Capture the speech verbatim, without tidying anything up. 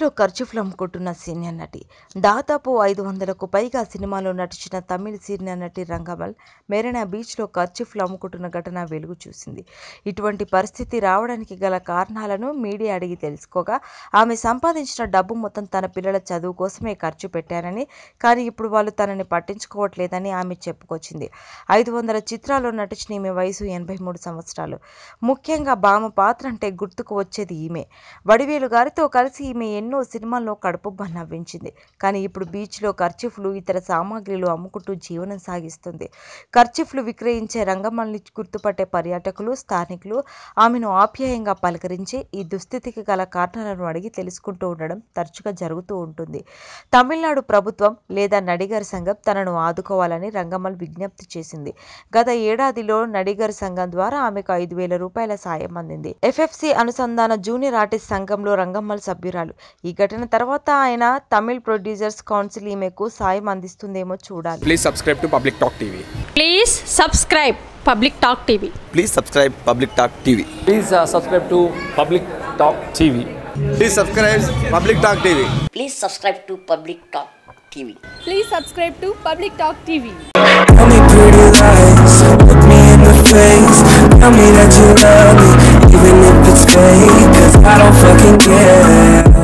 బీచ్లో ఖర్చీఫ్లు అమ్ముకుంటున్న సీనియర్ నటి. దాదాపు ఐదు వందలకు పైగా సినిమాలో నటించిన తమిళ సీనియర్ నటి రంగమల్ మెరీనా బీచ్లో ఖర్చీఫ్లు అమ్ముకుంటున్న ఘటన వెలుగు చూసింది. ఇటువంటి పరిస్థితి రావడానికి గల కారణాలను మీడియా అడిగి తెలుసుకోగా ఆమె సంపాదించిన డబ్బు మొత్తం తన పిల్లల చదువు కోసమే ఖర్చు పెట్టానని, కానీ ఇప్పుడు వాళ్ళు తనని పట్టించుకోవట్లేదని ఆమె చెప్పుకొచ్చింది. ఐదు వందల చిత్రాల్లో నటించిన ఈమె వయసు ఎనభై మూడు సంవత్సరాలు. ముఖ్యంగా బామ పాత్ర అంటే గుర్తుకు వచ్చేది ఈమె. వడివేలు గారితో కలిసి ఈమె ఎన్నో సినిమాల్లో కడుపుబ్బ నవ్వించింది. కానీ ఇప్పుడు బీచ్లో ఖర్చీఫ్లు, ఇతర సామాగ్రిలు అమ్ముకుంటూ జీవనం సాగిస్తుంది. ఖర్చీఫ్లు విక్రయించే రంగమల్ని గుర్తుపట్టే పర్యాటకులు, స్థానికులు ఆమెను ఆప్యాయంగా పలకరించి ఈ దుస్థితికి గల కారణాలను అడిగి తెలుసుకుంటూ ఉండడం తరచుగా జరుగుతూ ఉంటుంది. తమిళనాడు ప్రభుత్వం లేదా నడిగర్ సంఘం తనను ఆదుకోవాలని రంగమల్ విజ్ఞప్తి చేసింది. గత ఏడాదిలో నడిగర్ సంఘం ద్వారా ఆమెకు ఐదు వేల రూపాయల సాయం అందింది. ఎఫ్ఎఫ్సి అనుసంధాన జూనియర్ ఆర్టిస్ట్ సంఘంలో రంగమల్ సభ్యురాలు. ఈ ఘటన తర్వాత ఆయన తమిళ్ ప్రొడ్యూసర్స్ కౌన్సిల్ ఈమెకు సాయం అందిస్తుందేమో చూడాలి. Please subscribe to public talk TV. Please subscribe public talk TV. Please subscribe public talk TV. Please subscribe to public talk TV. Please subscribe public talk TV. Please subscribe to Public Talk T V. Please subscribe to Public Talk T V. Tell me pretty lies, look me in the face. Tell me that you love me, even if it's fake, 'cause I don't fucking care.